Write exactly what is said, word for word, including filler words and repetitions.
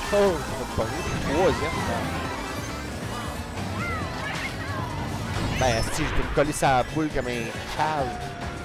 Oh, ça va te pogner. Troisième. Ben, si je peux me coller sa boule comme un cave.